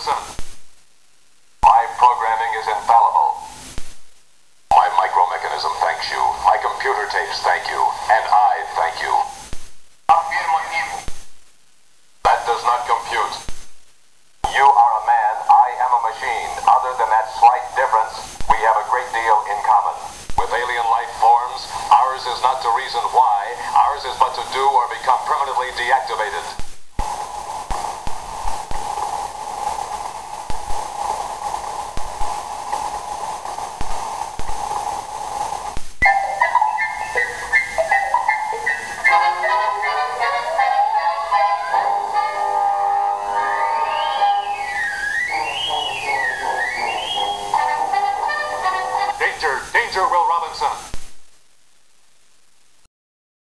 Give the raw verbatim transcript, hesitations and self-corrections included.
listen. My programming is infallible. My micromechanism thanks you. My computer tapes thank you. And I thank you. That does not compute. You are a man, I am a machine. Other than that slight difference, we have a great deal in common. With alien life forms, ours is not to reason why, ours is but to do or become permanently deactivated. Danger, danger will